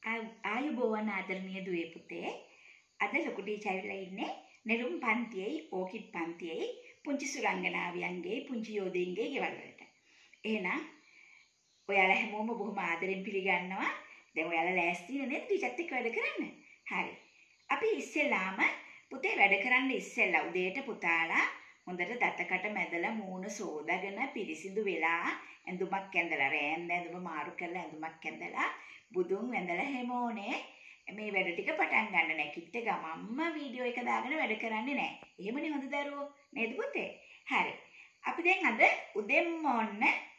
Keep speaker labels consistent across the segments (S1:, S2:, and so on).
S1: ආයුබෝවන් ආදරණීය දුවේ පුතේ. අද ලොකු ටීචර් ඇවිල්ලා ඉන්නේ නෙළුම් පන්තියයි ඕකිඩ් පන්තියයි පුංචි සුරංගනාවියන්ගේ පුංචි යෝධීන්ගේ ගෙවල් වලට. එහෙනම් ඔයාලා හැමෝම බොහොම ආදරෙන් පිළිගන්නවා. දැන් ඔයාලා ලෑස්තිද නේද ටීචර්ත් එක්ක වැඩ කරන්න? හරි. අපි ඉස්සෙල්ලාම පුතේ වැඩ කරන්න ඉස්සෙල්ලා උදේට පුතාලා හොඳට දතකට මැදලා මූණ සෝදාගෙන පිරිසිදු වෙලා ඇඳුමක් ඇඳලා රෑන්ද ඇඳුම මාරු කරලා ඇඳුමක් ඇඳලා බුදුන් වැඳලා හැමෝනේ මේ වැඩ ටික පටන් ගන්න නැකිට ගමම්ම වීඩියෝ එක දාගෙන වැඩ කරන්නේ නැහැ. එහෙමනේ හොඳ දරුවෝ නේද පුතේ? හරි. අපි දැන් අද උදෙන්ම ඔන්න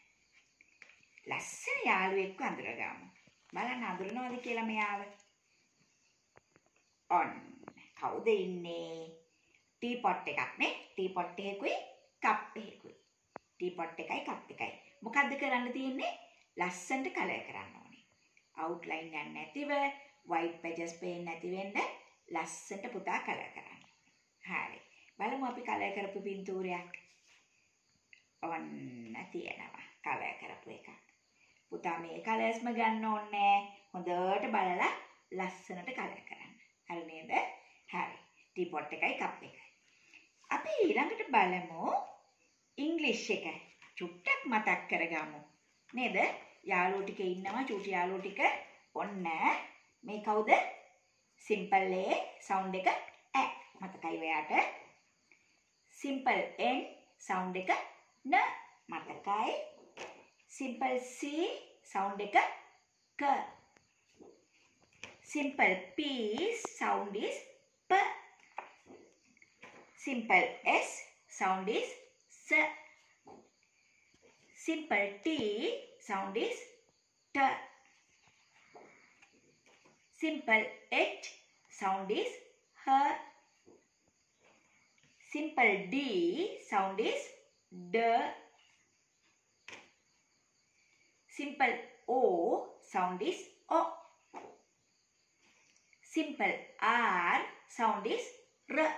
S1: ලස්සන යාළුවෙක්ව අඳුරගමු. බලන්න අඳුරනවද කියලා මෙයාව. ඔන්න කවුද ඉන්නේ? ටී පොට් එකක් නේ. ටී පොට් එකකුයි කප් එකකුයි. ටී පොට් එකයි කප් එකයි. මොකද්ද කරන්න තියෙන්නේ? ලස්සනට කලර් කරන්න ඕනේ. අවුට්ලයින් යන්නේ නැතිව white pages පේන්නේ නැති වෙන්න ලස්සනට පුතා කලර් කරන්න. හරි. බලමු අපි කලර් කරපු පින්තූරයක්. ඔන්න තියෙනවා කලර් කරපු එකක්. පුතා මේ කලර්ස්ම ගන්න ඕනේ. හොඳට බලලා ලස්සනට කලර් කරන්න. හරි නේද? හරි. ටී පොට් එකයි කප් එකයි. අපි ඊළඟට බලමු ඉංග්‍රීසි එක. චුට්ටක් මතක් කරගමු. නේද? යාළුවෝ ටික ඉන්නවා චූටි යාළුවෝ ටික. ඔන්න මේ කවුද? සිම්පල් A සවුන්ඩ් එක ඈ. මතකයි ඔයාට? සිම්පල් N සවුන්ඩ් එක න. මතකයි? සිම්පල් C සවුන්ඩ් එක ක. Simple P sound is P. Simple S sound is S. Simple T sound is T. Simple H sound is H. Simple D sound is D. Simple O sound is O. Simple R sound is R.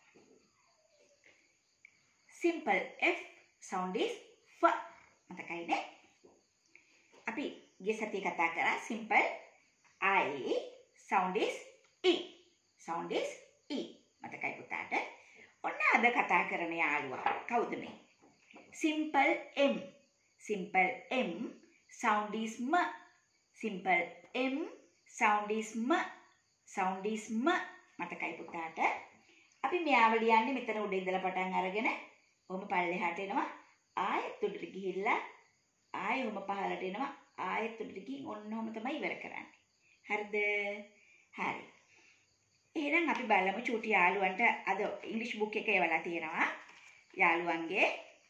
S1: Simple F sound is F. මතකයි නේ? අපි ගිය සතියේ කතා කරා simple I sound is E. Sound is E. මතකයි පුතාට? ඔන්න අද කතා කරන යාළුවා කවුද මේ? Simple M. Simple M sound is M. Simple M sound is M. Sound is M. මතකයි පුතාට? අපි මෙයාව ලියන්නේ මෙතන උඩ ඉඳලා පටන් අරගෙන ඔහොම පල්ලෙහාට එනවා. ආයෙත් උඩට ගිහිල්ලා ආයෙ ඔහොම පහළට එනවා. ආයෙත් උඩට ගිහින් ඔන්නෝම තමයි ඉවර කරන්නේ. හරිද? හරි. එහෙනම් අපි බලමු චූටි යාළුවන්ට අද ඉංග්‍රීසි බුක් එක එවලා තියෙනවා. යාළුවන්ගේ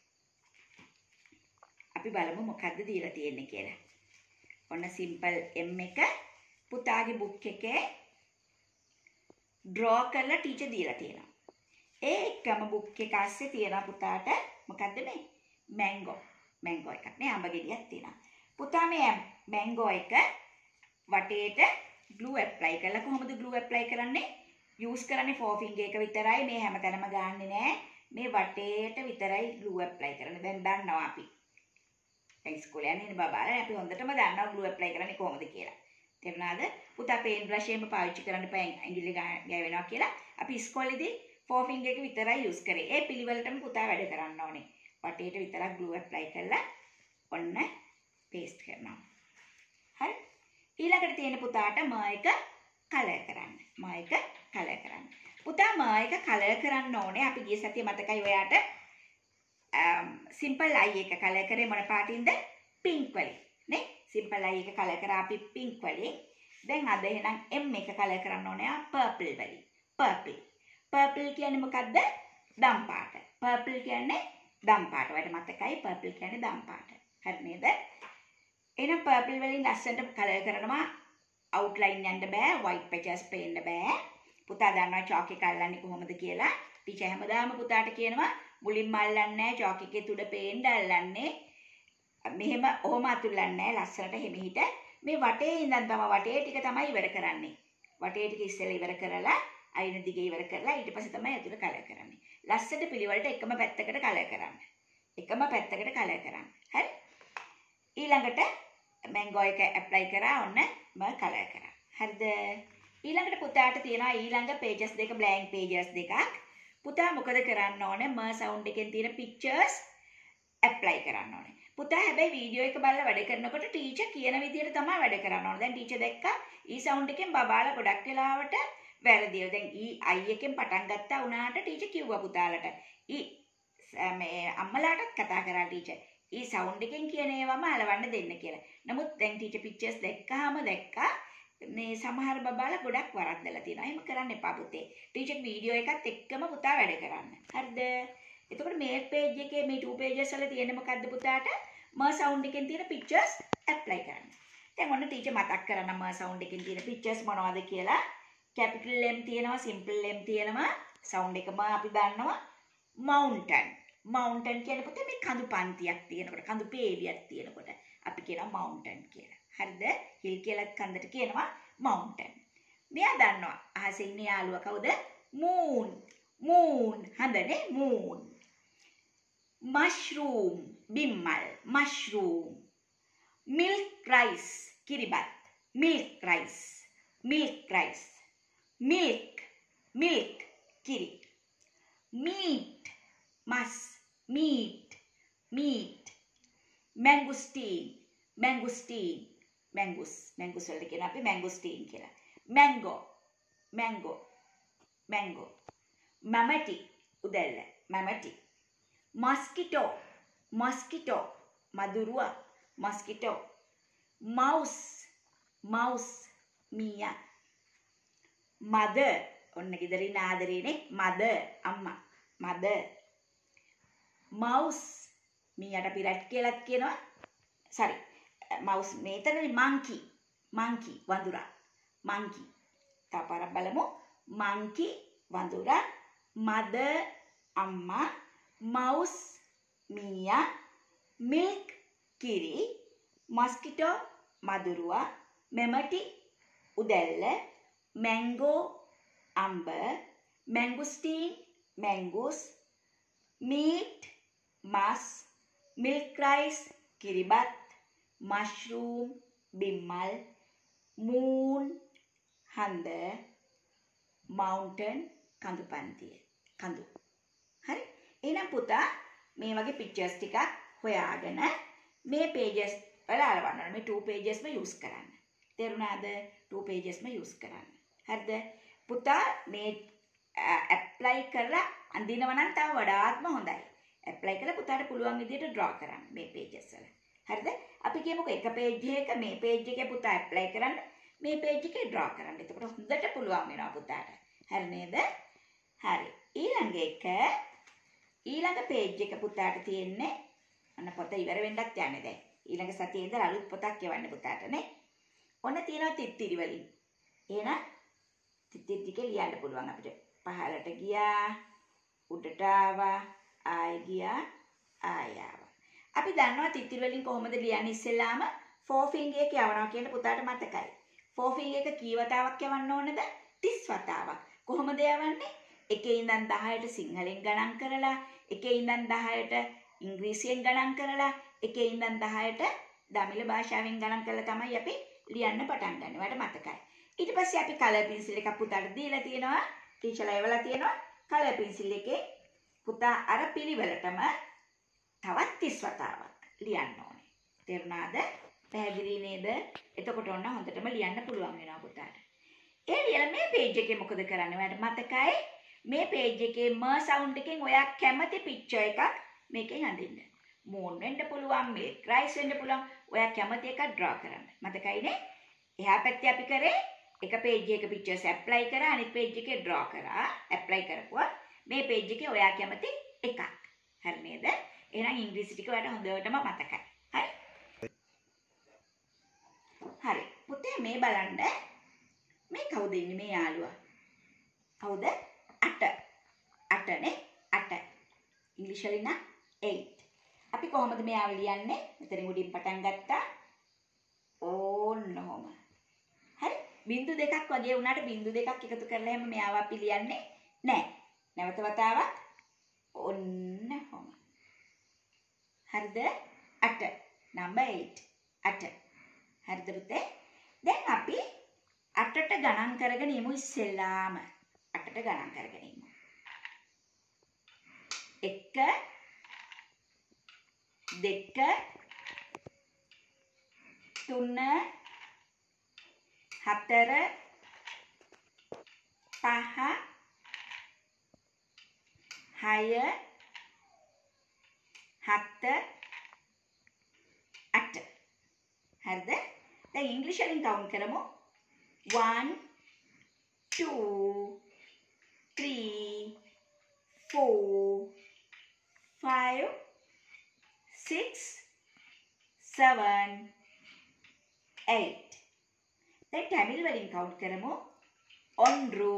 S1: අපි බලමු මොකද්ද දීලා තියෙන්නේ කියලා. ඔන්න සිම්පල් M එක පුතාගේ බුක් එකේ ඩ්‍රෝ කරලා ටීචර් දීලා තියෙනවා. ඒ එකම බුක් එක ඇස්සේ තියෙනවා පුතාට මොකද්ද මේ? මැංගෝ. මැංගෝ එකක් නේ අඹ ගෙඩියක් තියෙනවා. පුතා මේ මැංගෝ එක වටේට ග්ලූ ඇප්ලයි කරලා කොහොමද ග්ලූ ඇප්ලයි කරන්නේ? යූස් කරන්නේ 4 ෆින්ගර් එක විතරයි. මේ හැමතැනම ගන්නෙ නෑ. මේ වටේට විතරයි ග්ලූ ඇප්ලයි කරන්නේ. දැන් දන්නවා අපි. දැන් ඉස්කෝලේ යන්නේ නේ බබාලා. අපි හොඳටම දන්නවා ග්ලූ ඇප්ලයි කරන්නේ කොහොමද කියලා. තේරුණාද? පුතා පේන් බ්‍රෂ් එකම පාවිච්චි කරන්න එපා ඇඟිලි ගෑවෙනවා කියලා. අපි ඉස්කෝලේදී 4 ෆින්ගර් එක විතරයි යූස් කරේ. ඒ පිළිවෙලටම පුතා වැඩ කරන්න ඕනේ. වටේට විතරක් ග්ලූ ඇප්ලයි කරලා ඔන්න පේස්ට් කරනවා. හරි? ඊළඟට තියෙන පුතාට ම එක කලර් කරන්න. ම එක කලර් කරන්න. පුතා ම එක කලර් කරන්න ඕනේ. අපි ගිය සතියේ මතකයි ඔයාට සිම්පල් I එක කලර් කරේ මොන පාටින්ද? පින්ක් වලින්. නේ? සිම්පල් I එක කලර් කරා අපි පින්ක් වලින්. දැන් අද එහෙනම් M එක කලර් කරන්න ඕනේ පර්පල් වලින්. පර්පල්. පර්පල් කියන්නේ මොකද්ද? දම් පාට. පර්පල් කියන්නේ දම් පාට. ඔයාලට මතකයි පර්පල් කියන්නේ දම් පාට. හරි නේද? එහෙනම් පර්පල් වලින් ලස්සනට කලර් කරනවා. අවුට්ලයින් යන්න බෑ. white pages පේන්න බෑ. පුතා දන්නවා චොක් එක අල්ලන්නේ කොහොමද කියලා. ටීචර් හැමදාම පුතාට කියනවා මුලින්ම අල්ලන්නේ නැහැ චොක් එකේ තුඩ පේන්න අල්ලන්නේ. මෙහෙම ඔහොම අතුල්ලන්නේ නැහැ. ලස්සනට හිමිහිට මේ වටේ ඉඳන් තමයි වටේ ටික තමයි ඉවර කරන්නේ. වටේ ටික ඉස්සෙල්ලා ඉවර කරලා අයින දිගේ ඉවර කරලා ඊට පස්සේ තමයි අතුල කලර් කරන්නේ. ලස්සට පිළිවෙලට එකම පැත්තකට කලර් කරන්න. එකම පැත්තකට කලර් කරන්න. හරි? ඊළඟට මැංගෝ එක ඇප්ලයි කරා ඔන්න මම කලර් කරා. හරිද? ඊළඟට පුතාට තියෙනවා ඊළඟ pages දෙක blank pages දෙකක්. පුතා මොකද කරන්න ඕනේ? ම sound එකෙන් තියෙන pictures ඇප්ලයි කරන්න ඕනේ. පුතා හැබැයි වීඩියෝ එක බලලා වැඩ කරනකොට ටීචර් කියන විදිහට තමයි වැඩ කරන්න ඕනේ. දැන් ටීචර් දැක්කා ඊ sound එකෙන් බබාලා ගොඩක් වෙලාවට වැරදිව. දැන් ඊ අයි එකෙන් පටන් ගත්තා වුණාට ටීචර් කිව්වා පුතාලට. මේ අම්මලාටත් කතා කරා ටීචර්. ඊ sound එකෙන් කියන ඒවාම අලවන්න දෙන්න කියලා. නමුත් දැන් ටීචර් pictures දැක්කහම දැක්කා මේ සමහර බබාලා ගොඩක් වරද්දලා තියෙනවා. එහෙම කරන්න එපා පුතේ. ටීචර් වීඩියෝ එකත් එක්කම පුතා වැඩ කරන්න. හරිද? එතකොට මේ page එකේ මේ 2 pages වල තියෙන මොකද්ද පුතාට? ම sound එකෙන් තියෙන pictures apply කරන්න. දැන් ඔන්න ටීචර් මතක් කරන්න ම sound එකෙන් තියෙන pictures මොනවද කියලා. capital M තියෙනවා, simple M තියෙනවා. sound එකම අපි දන්නවා mountain. mountain කියන්නේ පුතේ මේ කඳු පන්තියක් තියෙනකොට, කඳු පේලියක් තියෙනකොට අපි කියනවා mountain කියලා. හරිද? hill කියලා කන්දට කියනවා mountain. මෙයා දන්නවා අහසේ ඉන්න යාළුවා කවුද? moon. moon. හඳනේ moon. mushroom. බිම්මල්. mushroom. milk rice. කිරිබත්. milk rice. milk rice. milk. milk. කිරි. meat. මස්. meat. meat. mangosteen. mangosteen. mangoes. mangoes වලට කියන අපි mangosteen කියලා. mango. mango. mango. mamati. උදැල්ල. mamati. mosquito. mosquito. මදුරුවා. mosquito. mouse. mouse. මීයා. mother. ඔන්න ගෙදරින් ආදරේනේ mother. අම්මා. mother. mouse. මීයාට අපි rat කියලාත් කියනවා. sorry. mouse මේතරනේ monkey. monkey වඳුරා. monkey. තව පාරක් බලමු. monkey වඳුරා. mother අම්මා. mouse මීයා. milk කිරි. mosquito මදුරුවා. mammoth උදැල්ල. mango අඹ. mangosteen mangoes. meat මස්. milk rice කිරිබත්. mushroom බිම්මල්. moon හඳ. mountain කඳු පන්තිය. කඳු. හරි? එහෙනම් පුතා මේ වගේ pictures ටිකක් හොයාගෙන මේ pages වල අලවන්න. මේ 2 pagesම use කරන්න. තේරුණාද? 2 pagesම use කරන්න. හරිද? පුතා මේ apply කරලා අඳිනවා නම් තව වඩාත්ම හොඳයි. apply කරලා පුතාට පුළුවන් විදිහට draw කරන්න මේ pages වල. හරිද? අපි කියමුකෝ එක page එක මේ page එකේ පුතා apply කරන්න, මේ page එකේ draw කරන්න. එතකොට හොඳට පුළුවන් වෙනවා පුතාට. හරි නේද? හරි. ඊළඟ page එක පුතාට තියෙන්නේ අන්න පොත ඉවර වෙන්නත් යන්නේ දැන්. ඊළඟ සතියේ ඉඳලා අලුත් පොතක් කියවන්න පුතාට නේ. ඔන්න තියෙනවා තිත්තිරි වලින්. එහෙනම් තිත්තිරි ටික ලියන්න පුළුවන් අපිට. පහළට ගියා, උඩට ආවා, ආයෙ ගියා, ආයෙ ආවා. අපි දන්නවා තිත්තිරි වලින් කොහොමද ලියන්නේ ඉස්සෙල්ලාම forefinger එක යවනවා කියන පුතාට මතකයි. forefinger එක කී වතාවක් යවන්න ඕනද? 30 වතාවක්. කොහොමද යවන්නේ? 1 ඉඳන් 10ට සිංහලෙන් ගණන් කරලා, 1 ඉඳන් 10ට ඉංග්‍රීසියෙන් ගණන් කරලා, 1 ඉඳන් 10ට දමිළ භාෂාවෙන් ගණන් කරලා තමයි අපි ලියන්න පටන් ගන්න. ඔයාලට මතකයි. ඊට පස්සේ අපි කලර් පෙන්සිල් එකක් පුතාට දීලා තියෙනවා. ටීචර්ලා එවලා තියෙනවා. කලර් පෙන්සිල් එකේ පුතා අර පිළිවෙලටම තවත් 30 වතාවක් ලියන්න ඕනේ. තේරුණාද? පැහැදිලි නේද? එතකොට ඔන්න හොඳටම ලියන්න පුළුවන් වෙනවා පුතාට. ඒ ලියලා මේ page එකේ මොකද කරන්නේ? ඔයාලට මතකයි? මේ page එකේ ම sound එකෙන් ඔයා කැමති picture එකක් මේකෙන් අඳින්න. moon වෙන්න පුළුවන්, milk rice වෙන්න පුළුවන්. ඔයා කැමති එකක් draw කරන්න. මතකයිනේ? එහා පැත්තේ අපි කරේ එක page එකක pictures apply කරා, අනිත් page එකේ draw කරා. apply කරපුවා මේ page එකේ ඔයා කැමති එකක්. හරි නේද? එහෙනම් ඉංග්‍රීසි ටික ඔයාලට හොඳටම මතකයි. හරි? හරි. පුතේ මේ බලන්න. මේ කවුද ඉන්නේ මේ යාළුවා? කවුද? 8. 8නේ 8. ඉංග්‍රීසි වලින් නම් 8. අපි කොහොමද මෙයාව ලියන්නේ? මෙතනින් උඩින් පටන් ගත්තා. ඕන්න ඔහොම. හරි? බිංදු දෙකක් වගේ වුණාට බිංදු දෙකක් එකතු කරලා එහෙම මෙයාව අපි ලියන්නේ නැහැ. නැවත වතාවක් ඔන්න ඔහොම. හරිද? 8. number 8. 8. හරිද පුතේ? දැන් අපි 8ට ගණන් කරගෙන ඉමු ඉස්සෙල්ලාම. 8ට ගණන් කරගෙන ඉමු. 1 2 3 4 5 6 7 8. හරිද? දැන් ඉංග්‍රීසි වලින් කවුන්ට් කරමු. 1 2 3 4 5 6 7 8. දැන් තමිල් වලින් කවුන්ට් කරමු. 1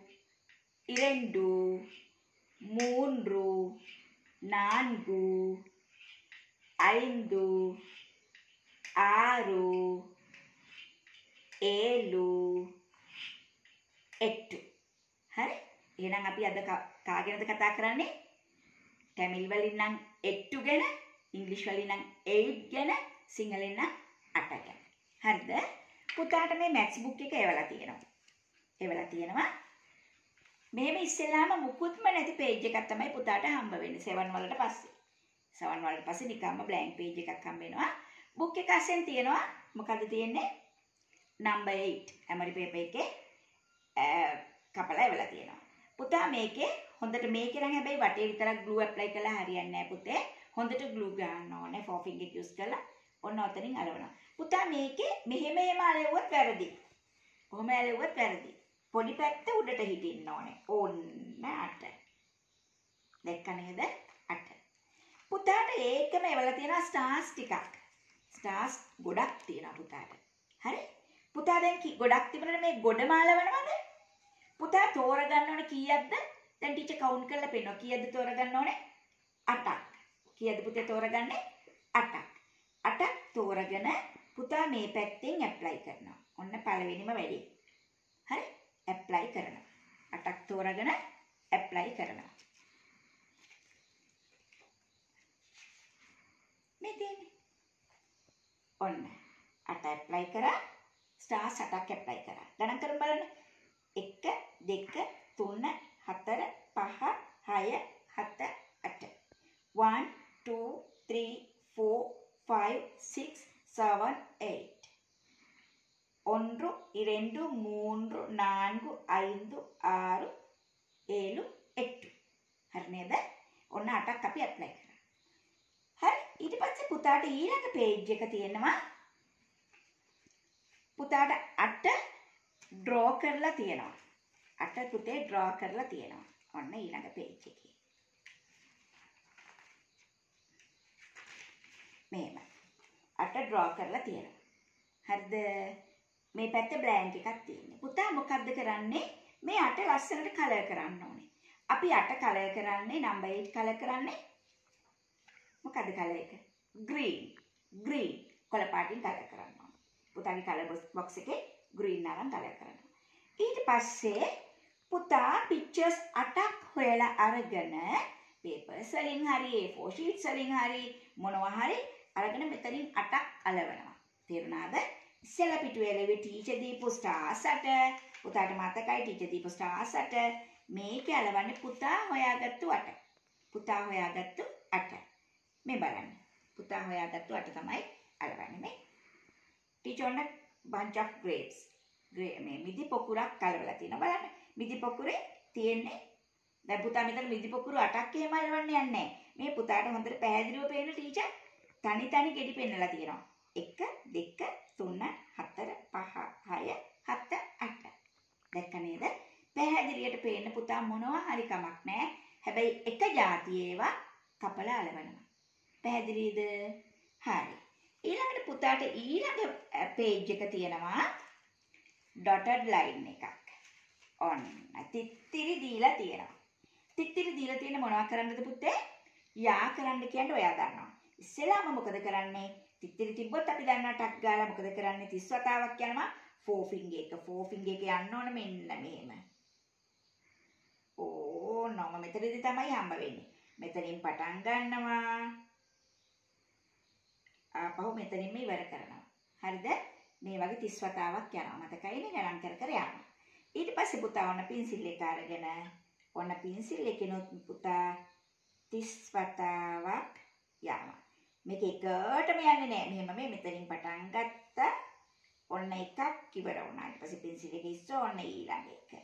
S1: 2 3 4 5 6 7 8. හරි? එහෙනම් අපි අද කාගෙනද කතා කරන්නේ? තමිල් වලින් නම් 8 ගැන, ඉංග්‍රීසි වලින් නම් 8 ගැන, සිංහලෙන් නම් 8 ගැන. හරිද? පුතාට මේ මැත්ස් බුක් එක එවලා තියෙනවා. මෙහෙම ඉස්සෙල්ලාම මුකුත්ම නැති පේජ් එකක් තමයි පුතාට හම්බ වෙන්නේ 7 වලට පස්සේ. 7 වලට පස්සේ නිකම්ම බ්ලැන්ක් පේජ් එකක් හම්බ වෙනවා. බුක් එක අස්සෙන් තියෙනවා මොකද්ද තියෙන්නේ? නම්බර් 8 ඇමරි පේපර් එකේ කපලා එවලා තියෙනවා. පුතා මේකේ හොඳට මේකේ නම් හැබැයි වටේ විතරක් ග්ලූ ඇප්ලයි කරලා හරියන්නේ නැහැ පුතේ. හොඳට ග්ලූ ගන්න ඕනේ 4 finger එක යූස් කරලා. ඔන්න ඔතනින් අලවනවා. පුතා මේකේ මෙහෙම අලෙව්වොත් වැරදි. කොහොම අලෙව්වොත් වැරදි. පොඩි පැත්ත උඩට හිටින්න ඕනේ. ඔන්න 8. දැක්ක නේද? 8. පුතාට ඒකම එවලා තියෙනවා ස්ටාර්ස් ටිකක්. ස්ටාර්ස් ගොඩක් තියෙනවා පුතාට. හරි? පුතා දැන් ගොඩක් තිබුණාට මේ ගොඩ මාලවනවද? පුතා තෝරගන්න ඕනේ කීයක්ද? දැන් ටීචර් කවුන්ට් කරලා පෙන්නනවා. කීයක්ද තෝරගන්න ඕනේ? 8ක්. කීයද පුතේ තෝරගන්නේ? 8ක්. 8ක් තෝරගෙන පුතා මේ පැත්තෙන් ඇප්ලයි කරනවා. ඔන්න පළවෙනිම වැඩේ. හරි? ඇප්ලයි කරනවා. 8ක් තෝරගෙන ඇප්ලයි කරනවා. මේ තියෙන්නේ. ඔන්න 8 ඇප්ලයි කරා. ස්ටාර්ස් 8ක් ඇප්ලයි කරා. ගණන් කරමු බලන්න. 1 2 3 4 5 6 7 8. 1 2 3 4 5 6 7 8. 1 2 3 4 5 6 7 8. හරි නේද? ඔන්න 8ක් අපි ඇප්ලයි කරා. හරි? ඊට පස්සේ පුතාට ඊළඟ පේජ් එක තියෙනවා. පුතාට 8 ඩ්‍රෝ කරලා තියෙනවා. 8 පුතේ ඩ්‍රෝ කරලා තියෙනවා. ඔන්න ඊළඟ පේජ් එකේ. මෙහෙම. 8 ඩ්‍රෝ කරලා තියෙනවා. හරිද? මේ පැත්තේ බ්ලැන්ක් එකක් තියෙන්නේ. පුතා මොකද්ද කරන්නේ? මේ 8 ලස්සනට කලර් කරන්න ඕනේ. අපි 8 කලර් කරන්නේ නම්බර් 8 කලර් කරන්නේ. මොකද්ද කලර් එක? green. කොළ පාටින් කලර් කරන්න ඕනේ. පුතාගේ කලර් බොක්ස් එකේ green අරන් කලර් කරනවා. ඊට පස්සේ පුතා පික්චර්ස් 8ක් හොයලා අරගෙන papers වලින් හරි A4 sheets වලින් හරි මොනවා හරි අරගෙන මෙතනින් 8ක් අලවනවා. තේරුණාද? ඉස්සෙල්ලා පිටුවේ ලැබෙ ටීචර් දීපු ස්ටාර්ස් 8. පුතාට මතකයි ටීචර් දීපු ස්ටාර්ස් 8. මේකේ අලවන්නේ පුතා හොයාගත්තු 8. පුතා හොයාගත්තු 8. මේ බලන්න. පුතා හොයාගත්තු 8 තමයි අලවන්නේ මේ. ටීචර් ඔන්න bunch of grapes. මේ මිදි පොකුරක් කලවලා තියෙනවා බලන්න. මිදි පොකුරේ තියෙන්නේ දැන් පුතා මෙතන මිදි පොකුරු 8ක් එහෙම අලවන්න යන්නේ නැහැ. මේ පුතාට හොඳට පැහැදිලිව පේන ටීචර් තනි ගෙඩි පෙන්නලා තියෙනවා. 1 2 3 4 5 6 7 8. දැක්ක නේද? පැහැදිලියට පේන්න පුතා මොනවා හරි කමක් නැහැ. හැබැයි එක જાති ඒවා කපලා අලවනවා. පැහැදිලිද? හරි. ඊළඟට පුතාට ඊළඟ පේජ් එක තියෙනවා dotted line එකක්. ඔන්න තිත්තිරි දීලා තියෙනවා. තිත්තිරි දීලා තියෙන මොනවා කරන්නද පුතේ? යා කරන්න කියන්නේ ඔයා දන්නවා. ඉස්සෙල්ලාම මොකද කරන්නේ? තිත්තිරි තිබ්බොත් අපි දන්නවා ටක් ගාලා මොකද කරන්නේ? 30 වතාවක් යනවා 4 finger එක. 4 finger එක යන්න ඕන මෙන්න මෙහෙම. ඕනම මෙතනදී තමයි හම්බ වෙන්නේ. මෙතනින් පටන් ගන්නවා. ආපහු මෙතනින්ම ඉවර කරනවා. හරිද? මේ වගේ 30 වතාවක් යනවා. මතකයිනේ ගණන් කර කර යනවා. ඊට පස්සේ පුතා ඔන්න පින්සිල් එක අරගෙන ඔන්න පින්සිල් එකනොත් පුතා 30 වතාවක් යනවා. මේක එකටම යන්නේ නැහැ. මෙහෙම මේ මෙතනින් පටන් ගත්තා. ඔන්න එකක් ඉවර වුණා. ඊට පස්සේ පින්සිල් එක ඉස්සෝ ඔන්න ඊළඟ එක.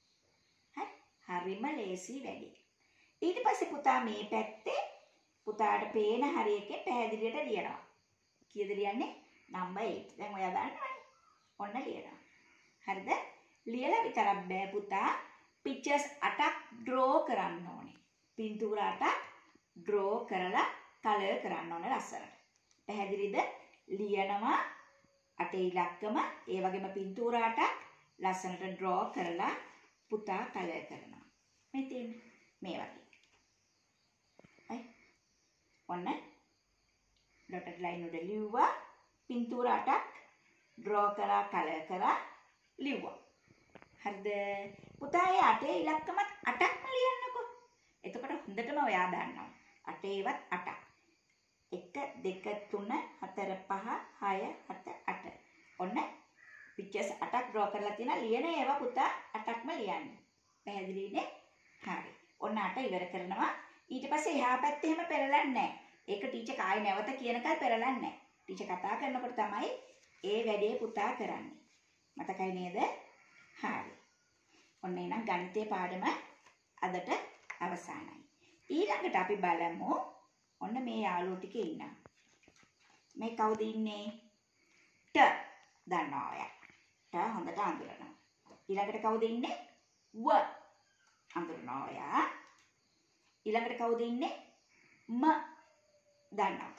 S1: හරිම ලේසි වැඩි. ඊට පස්සේ පුතා මේ පැත්තේ පුතාට පේන හරියකින් පැහැදිලියට ලියනවා. කීයද ලියන්නේ? නම්බර් 8. දැන් ඔයා දන්නවනේ. ඔන්න ලියනවා. හරිද? ලියලා විතරක් බෑ පුතා. පික්චර්ස් 8ක් ඩ්‍රෝ කරන්න ඕනේ. පින්තූර 8ක් ඩ්‍රෝ කරලා කලර් කරන්න ඕනේ ලස්සනට. පැහැදිලිද? ලියනවා 8 ඉලක්කම ඒ වගේම පින්තූර 8ක් ලස්සනට ඩ්‍රෝ කරලා පුතා කලර් කරනවා. මේ තියෙන්නේ මේ වගේ. හරි. ඔන්න ඩොටඩ් ලයින් උඩ ලිව්වා. පින්තූර 8ක් ඩ්‍රෝ කරලා කලර් කරලා ලිව්වා. හරිද? පුතා ඒ 8 ඉලක්කමත් 8ක්ම ලියන්නකෝ. එතකොට හොඳටම ඔයා දන්නවා. 8 ඒවත් 8ක්. 1 2 3 4 5 6 7 8. ඔන්න පික්චර්ස් 8ක් ඩ්‍රෝ කරලා තියෙනවා. ලියන ඒවා පුතා 8ක්ම ලියන්න. පැහැදිලිනේ? හරි. ඔන්න 8 ඉවර කරනවා. ඊට පස්සේ එහා පැත්තේ එහෙම පෙරලන්නේ නැහැ. ඒක ටීචර් කායි නැවත කියනකල් පෙරලන්නේ නැහැ. ටීචර් කතා කරනකොට තමයි ඒ වැඩේ පුතා කරන්නේ. මතකයි නේද? හරි. ඔන්න එහෙනම් ගණිතයේ පාඩම අදට අවසానයි. ඊළඟට අපි බලමු ඔන්න මේ යාළුවෝ ටික ඉන්නවා. මේ කවුද ඉන්නේ? ට දන්නවා ඔයා. ට හොඳට අඳුරනවා. ඊළඟට කවුද ඉන්නේ? ව අඳුරනවා ඔයා. ඊළඟට කවුද ඉන්නේ? ම දන්නවා.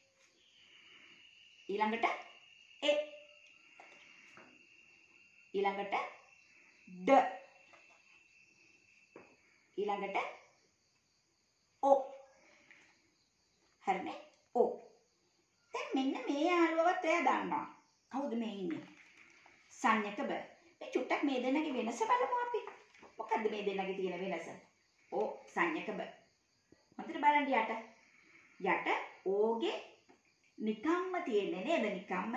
S1: ඊළඟට එ. ඊළඟට ඩ. ඊළඟට ඔ. හරිනේ? ඔ. දැන් මෙන්න මේ යාළුවවත් ඔයා දන්නවා. කවුද මේ ඉන්නේ? සංඥක බ. මේ චුට්ටක් මේ දෙන්නගේ වෙනස බලමු අපි. මොකද්ද මේ දෙන්නගේ තියෙන වෙනස? ඔ සංඥක බ. හොඳට බලන්න යට. යට ඕගේ නිකම්ම තියෙන්නේ නේද? නිකම්ම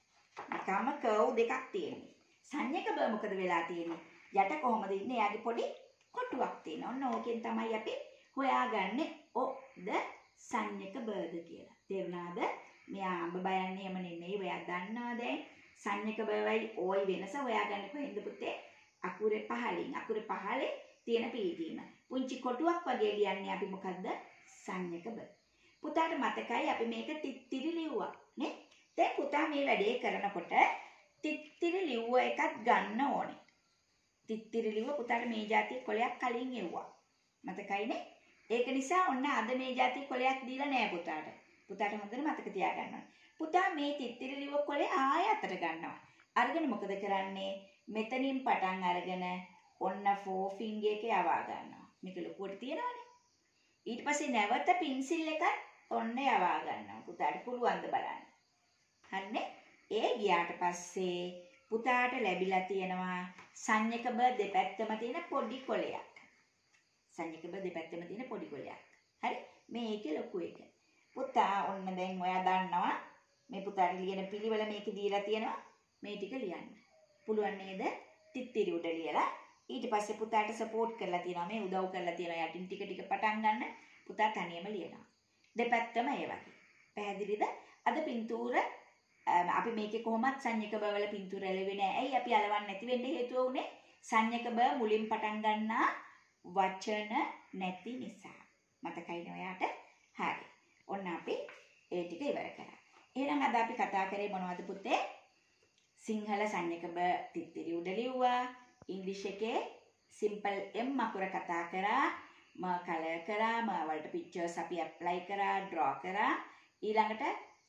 S1: කර්ව් දෙකක් තියෙන්නේ. සංඥක බ මොකද වෙලා තියෙන්නේ? යට කොහොමද ඉන්නේ? එයාගේ පොඩි කොටුවක් තියෙනවා. ඔන්න ඕකෙන් තමයි අපි හොයාගන්නේ ඔද සංඥක බද කියලා. තේරුණාද? මෙයා අඹ බයන්නේ එහෙම නෙමෙයි. ඔයා දන්නවා දැන් සංඥක බවයි ඕයි වෙනස හොයාගන්න කොහෙන්ද පුතේ? අකුරේ පහලින්. අකුරේ පහලේ තියෙන පීඨීම. පුංචි කොටුවක් වගේ ලියන්නේ අපි මොකද්ද? සංඥක බ. පුතාට මතකයි අපි මේක තිත්තිරි ලිව්වා නේ? දැන් පුතා මේ වැඩේ කරනකොට තිත්තිරි ලිව්ව එකක් ගන්න ඕනේ. තිත්තිරි ලිව්ව පුතාට මේ જાතිය කොලයක් කලින් එව්වා. මතකයිනේ? ඒක නිසා ඔන්න අද මේ જાතිය කොලයක් දීලා නෑ පුතාට. පුතාට හොඳට මතක තියාගන්න ඕනේ. පුතා මේ තිත්තිරි ලිව්ව කොලේ ආයෙ අතට ගන්නවා. අරගෙන මොකද කරන්නේ? මෙතනින් පටන් අරගෙන ඔන්න 4 finger එකේ යවා ගන්නවා. මේක ලොකුවට තියනවානේ. ඊට පස්සේ නැවත පින්සිල් එකත් ඔන්න යවා ගන්නවා. පුතාට පුළුවන් ද බලන්න. හරිනේ? ඒ ගියාට පස්සේ පුතාට ලැබිලා තියෙනවා සංඥක බ දෙපැත්තම තියෙන පොඩි කොලයක්. සංඥක බ දෙපැත්තම තියෙන පොඩි කොලයක්. හරි? මේකේ ලොකු එක. පුතා ඔන්න දැන් ඔයා දන්නවා මේ පුතාට ලියන පිළිවෙල මේකේ දීලා තියෙනවා. මේ ටික ලියන්න. පුළුවන් නේද? තිත්තිරි උඩ ලියලා ඊට පස්සේ පුතාට සපෝට් කරලා තියෙනවා. මේ උදව් කරලා තියෙනවා. යටින් ටික ටික පටන් ගන්න. පුතා තනියම ලියනවා. දෙපැත්තම ඒ වගේ. පැහැදිලිද? අද පින්තූර අපි මේකේ කොහොමත් සංඥක බ වල පින්තූර එළවෙන්නේ නැහැ. ඇයි අපි අලවන්නේ නැති වෙන්න හේතුව උනේ? සංඥක බ මුලින් පටන් ගන්නා වචන නැති නිසා. මතකයිනේ ඔයාට? හරි. ඔන්න අපි ඒ ටික ඉවර කරා. එහෙනම් අද අපි කතා කරේ මොනවද පුතේ? සිංහල සංඥක බ තිත්තිරි උඩ ලිව්වා. ඉංග්‍රීසි එකේ සිම්පල් M අකුර කතා කරා. ම කලර් කරා. ම වලට පික්චර්ස් අපි ඇප්ලයි කරා, ඩ්‍රෝ කරා. ඊළඟට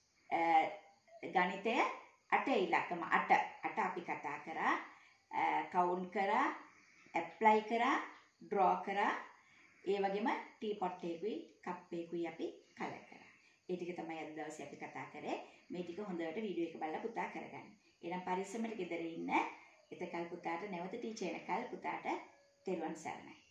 S1: ගණිතය 8 ඉලක්කම 8 අපි කතා කරා. කවුන්ට් කරා, ඇප්ලයි කරා, ඩ්‍රෝ කරා. ඒ වගේම ටී පොට් එකකුයි කප් එකකුයි අපි කලර් කරා. ඒ ටික තමයි අද දවසේ අපි කතා කරේ. මේ ටික හොඳට වීඩියෝ එක බලලා පුතා කරගන්න. එහෙනම් පරිස්සමට ගෙදර ඉන්න. එතකල් පුතාට නැවත ටීචර් එනකල් පුතාට තෙරුවන් සරණයි.